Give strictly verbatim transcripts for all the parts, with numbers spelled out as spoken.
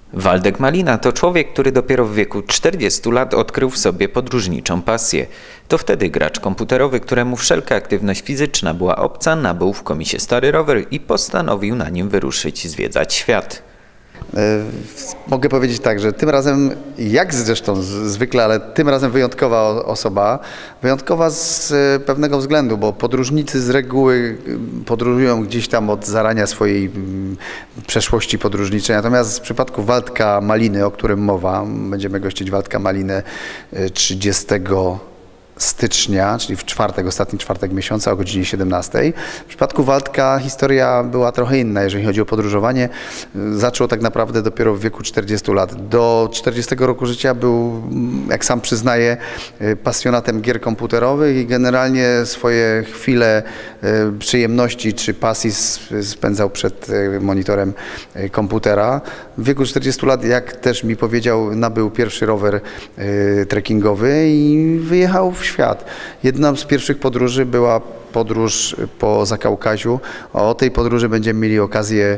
Waldek Malina to człowiek, który dopiero w wieku czterdziestu lat odkrył w sobie podróżniczą pasję. To wtedy gracz komputerowy, któremu wszelka aktywność fizyczna była obca, nabył w komisie stary rower i postanowił na nim wyruszyć zwiedzać świat. Mogę powiedzieć tak, że tym razem, jak zresztą zwykle, ale tym razem wyjątkowa osoba, wyjątkowa z pewnego względu, bo podróżnicy z reguły podróżują gdzieś tam od zarania swojej przeszłości podróżniczej, natomiast w przypadku Waldka Maliny, o którym mowa, będziemy gościć Waldka Malinę trzydziestego stycznia, czyli w czwartek, ostatni czwartek miesiąca o godzinie siedemnastej. W przypadku Waldka historia była trochę inna, jeżeli chodzi o podróżowanie. Zaczął tak naprawdę dopiero w wieku czterdziestu lat. Do czterdziestego roku życia był, jak sam przyznaje, pasjonatem gier komputerowych i generalnie swoje chwile przyjemności czy pasji spędzał przed monitorem komputera. W wieku czterdziestu lat, jak też mi powiedział, nabył pierwszy rower trekkingowy i wyjechał w świat. Jedną z pierwszych podróży była podróż po Zakaukaziu. O tej podróży będziemy mieli okazję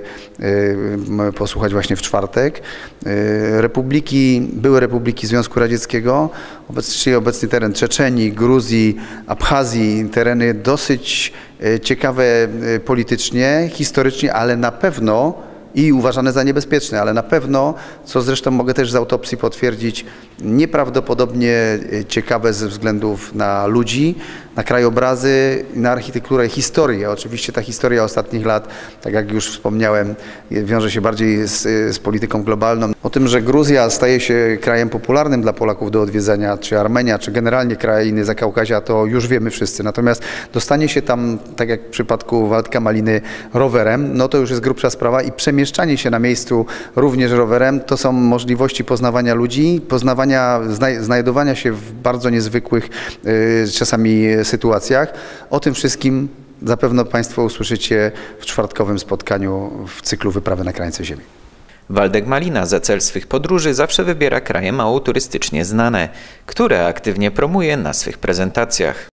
y, posłuchać właśnie w czwartek. Y, republiki, były republiki Związku Radzieckiego, czyli obecny teren Czeczenii, Gruzji, Abchazji, tereny dosyć y, ciekawe y, politycznie, historycznie, ale na pewno i uważane za niebezpieczne, ale na pewno, co zresztą mogę też z autopsji potwierdzić, nieprawdopodobnie ciekawe ze względów na ludzi, na krajobrazy, na architekturę i historię. Oczywiście ta historia ostatnich lat, tak jak już wspomniałem, wiąże się bardziej z, z polityką globalną. O tym, że Gruzja staje się krajem popularnym dla Polaków do odwiedzenia, czy Armenia, czy generalnie krainy Zakaukazia, to już wiemy wszyscy. Natomiast dostanie się tam, tak jak w przypadku Waldka Maliny, rowerem, no to już jest grubsza sprawa i przemieszczanie się na miejscu również rowerem, to są możliwości poznawania ludzi, poznawania, znajdowania się w bardzo niezwykłych yy, czasami sytuacjach. O tym wszystkim zapewne Państwo usłyszycie w czwartkowym spotkaniu w cyklu Wyprawy na krańce ziemi. Waldek Malina za cel swych podróży zawsze wybiera kraje mało turystycznie znane, które aktywnie promuje na swych prezentacjach.